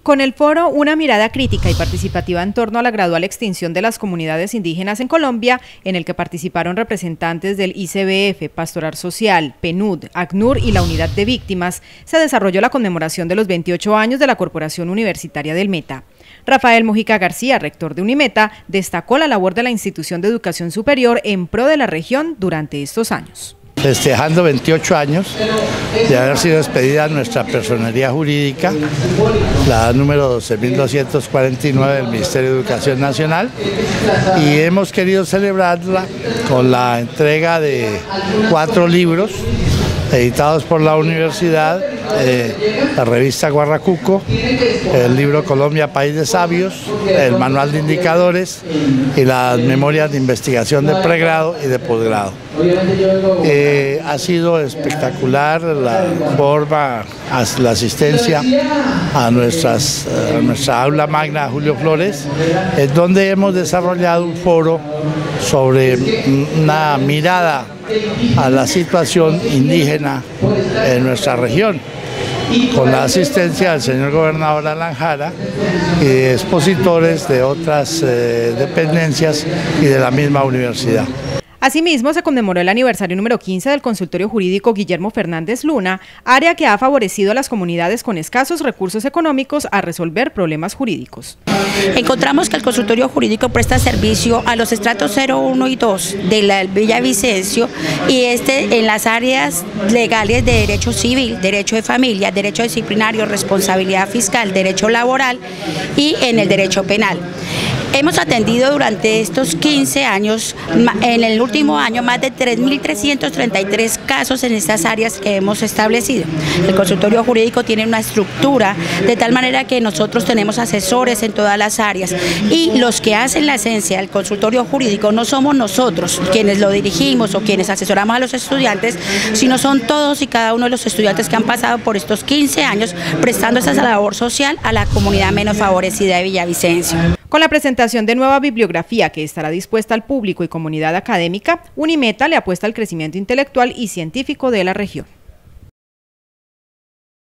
Con el foro Una mirada crítica y participativa en torno a la gradual extinción de las comunidades indígenas en Colombia, en el que participaron representantes del ICBF, Pastoral Social, PNUD, ACNUR y la Unidad de Víctimas, se desarrolló la conmemoración de los 28 años de la Corporación Universitaria del Meta. Rafael Mujica García, rector de Unimeta, destacó la labor de la institución de educación superior en pro de la región durante estos años. Festejando 28 años de haber sido expedida nuestra personería jurídica, la número 12.249 del Ministerio de Educación Nacional, y hemos querido celebrarla con la entrega de 4 libros editados por la universidad, la revista Guarracuco, el libro Colombia, País de Sabios, el manual de indicadores y las memorias de investigación de pregrado y de posgrado. Ha sido espectacular la forma, la asistencia a nuestra aula magna Julio Flores, en donde hemos desarrollado un foro sobre una mirada a la situación indígena en nuestra región, con la asistencia del señor gobernador Alan Jara y de expositores de otras dependencias y de la misma universidad. Asimismo, se conmemoró el aniversario número 15 del consultorio jurídico Guillermo Fernández Luna, área que ha favorecido a las comunidades con escasos recursos económicos a resolver problemas jurídicos. Encontramos que el consultorio jurídico presta servicio a los estratos 0, 1 y 2 de la Villavicencio, y en las áreas legales de derecho civil, derecho de familia, derecho disciplinario, responsabilidad fiscal, derecho laboral y en el derecho penal. Hemos atendido durante estos 15 años, en el último año, más de 3.333 casos en estas áreas que hemos establecido. El consultorio jurídico tiene una estructura de tal manera que nosotros tenemos asesores en todas las áreas, y los que hacen la esencia del consultorio jurídico no somos nosotros quienes lo dirigimos o quienes asesoramos a los estudiantes, sino son todos y cada uno de los estudiantes que han pasado por estos 15 años prestando esa labor social a la comunidad menos favorecida de Villavicencio. Con la presentación de nueva bibliografía que estará dispuesta al público y comunidad académica, Unimeta le apuesta al crecimiento intelectual y científico de la región.